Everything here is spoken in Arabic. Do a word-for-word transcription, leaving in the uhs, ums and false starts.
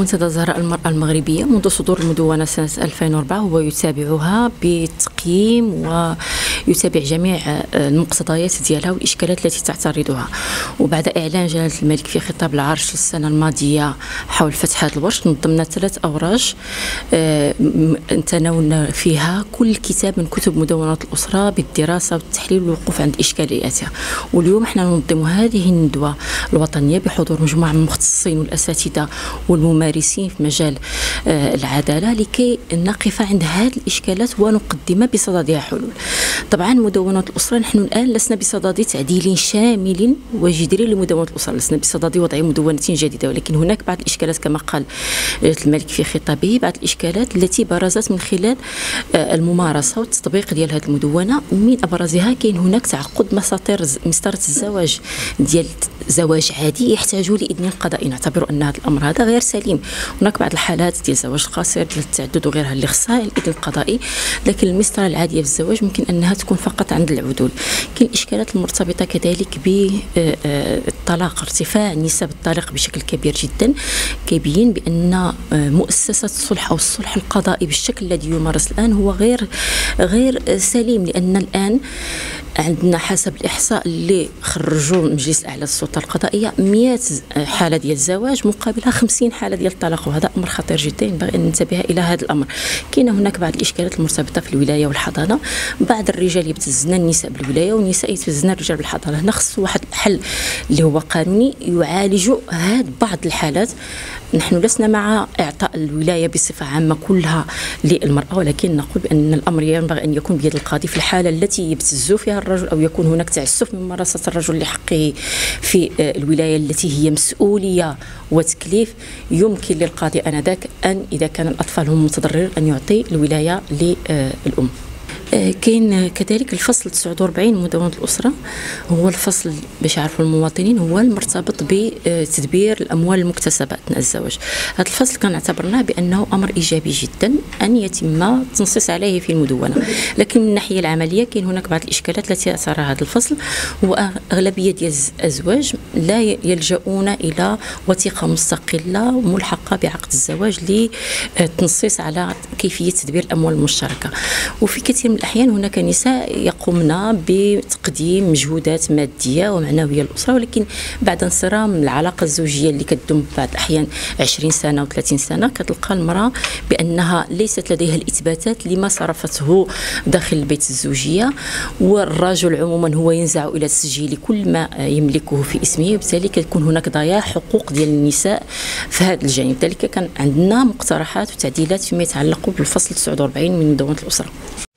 منتدى زهراء المرأة المغربية منذ صدور المدونة سنة ألفين وأربعة هو يتابعها بتقييم ويتابع جميع المقتضيات ديالها والإشكالات التي تعترضها. وبعد إعلان جلالة الملك في خطاب العرش السنة الماضية حول فتح هذا الورش، نظمنا ثلاث أوراش تناولنا فيها كل كتاب من كتب مدونة الأسرة بالدراسة والتحليل والوقوف عند إشكالياتها. واليوم احنا ننظم هذه الندوة الوطنية بحضور مجموعة من المختصين والأساتذة والممارسين في مجال العدالة لكي نقف عند هذه الإشكالات ونقدم بصددها حلول. طبعا مدونة الأسرة نحن الآن لسنا بصدد تعديل شامل وجذري لمدونة الأسرة، لسنا بصدد وضع مدونة جديدة، ولكن هناك بعض الإشكالات كما قال الملك في خطابه، بعض الإشكالات التي برزت من خلال الممارسة والتطبيق ديال هذه المدونة. من أبرزها كاين هناك تعقد مساطر مسطرة الزواج ديال زواج عادي يحتاج لإذن قضائي. نعتبر أن هذا الأمر هذا غير سليم. هناك بعض الحالات ديال الزواج القصير ديال التعدد وغيرها اللي خصها الإذن القضائي، لكن المسطرة العادية في الزواج ممكن أنها تكون فقط عند العدول. كاين الإشكالات المرتبطة كذلك بالطلاق، ارتفاع نسب الطلاق بشكل كبير جدا، كيبين بأن مؤسسة الصلح أو الصلح القضائي بالشكل الذي يمارس الآن هو غير غير سليم، لأن الآن عندنا حسب الإحصاء اللي خرجوا مجلس الأعلى للسلطة القضائية مئة حالة ديال الزواج مقابلها خمسين حالة ديال الطلاق، وهذا أمر خطير جدا ينبغي أن ننتبه إلى هذا الأمر. كاينه هناك بعض الإشكالات المرتبطة في الولاية والحضانة، بعض الرجال يبتزن النساء بالولاية والنساء يبتزن الرجال بالحضانة. هنا خص واحد الحل اللي هو قانوني يعالج هذه بعض الحالات. نحن لسنا مع إعطاء الولاية بصفة عامة كلها للمرأة، ولكن نقول بأن الأمر ينبغي أن يكون بيد القاضي في الحالة التي يبتز فيها الرجل أو يكون هناك تعسف من ممارسة الرجل لحقه في الولاية التي هي مسؤولية وتكليف. يمكن للقاضي آنذاك أن إذا كان الأطفال هم متضررين أن يعطي الولاية للأم. كاين كذلك الفصل تسعة وأربعين من مدونة الأسرة، هو الفصل باش يعرفوا المواطنين هو المرتبط بتدبير الأموال المكتسبة أثناء الزواج. هذا الفصل كنعتبرناه بأنه أمر إيجابي جدا أن يتم التنصيص عليه في المدونة، لكن من الناحية العملية كاين هناك بعض الإشكالات التي أثارها هذا الفصل. هو أغلبية ديال الأزواج لا يلجؤون إلى وثيقة مستقلة ملحقة بعقد الزواج للتنصيص على كيفية تدبير الأموال المشتركة. وفي كثير من الأحيان هناك نساء يقومن بتقديم مجهودات مادية ومعنوية للأسرة، ولكن بعد انصرام العلاقة الزوجية اللي كتدوم بعض الأحيان عشرين سنة و ثلاثين سنة كتلقى المرأة بأنها ليست لديها الإثباتات لما صرفته داخل البيت الزوجية، والرجل عموما هو ينزع إلى تسجيل كل ما يملكه في اسمه، وبالتالي كتكون هناك ضياع حقوق ديال النساء في هذا الجانب. ذلك كان عندنا مقترحات وتعديلات فيما يتعلق بالفصل تسعة وأربعين من مدونة الأسرة.